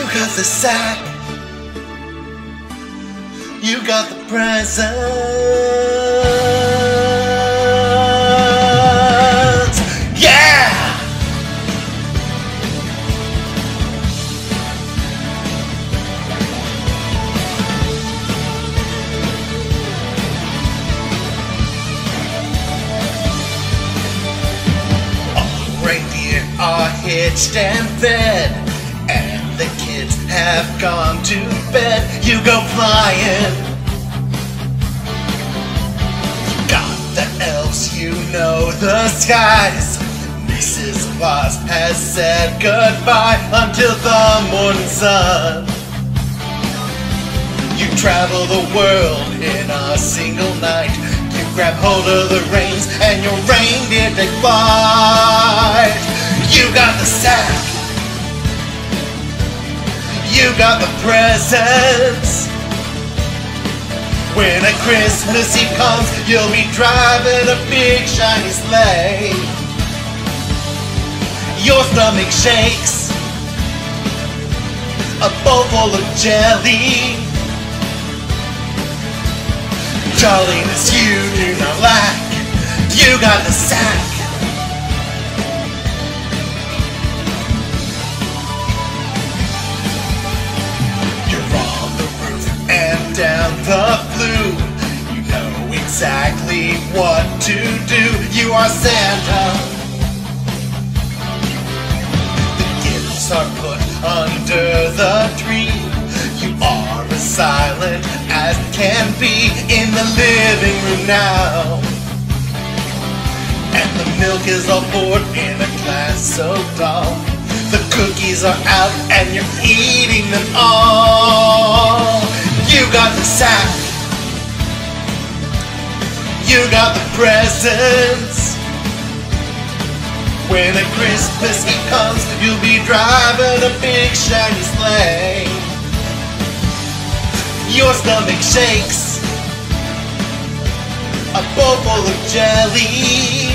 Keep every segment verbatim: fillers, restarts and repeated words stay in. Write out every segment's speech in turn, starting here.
got the sack. You got the presents. Yeah! All reindeer are hitched and fed, and the kids have gone to bed. You go flying. You got the elves, you know the skies. Missus Claus has said goodbye until the morning sun. You travel the world in a single night. You grab hold of the reins and your reindeer take flight. You got the sack. You got the presents. When a Christmas Eve comes, you'll be driving a big shiny sleigh. Your stomach shakes, a bowl full of jelly. Jolliness you do not lack. You got the sack. Down the flue, you know exactly what to do. You are Santa. The gifts are put under the tree. You are as silent as can be in the living room now. And the milk is all poured in a glass so tall. The cookies are out and you're eating them all. You got the sack. You got the presents. When a Christmas Eve comes, you'll be driving a big shiny sleigh. Your stomach shakes, a bowl full of jelly.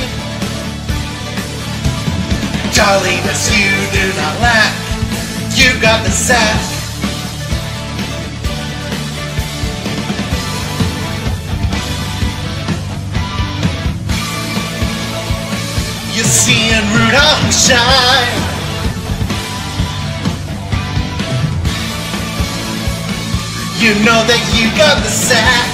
Jolliness you do not lack. You got the sack. You're seeing Rudolph shine. You know that you got the sack.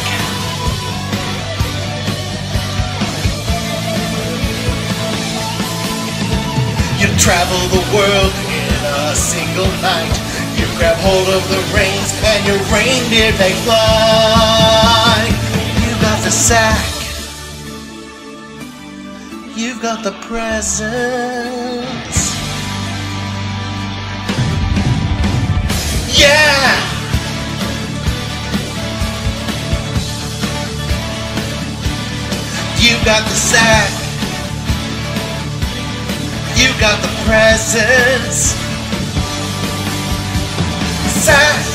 You travel the world in a single night. You grab hold of the reins and your reindeer they fly. You got the sack. You've got the presents. Yeah! You got the sack. You got the presents. Sack.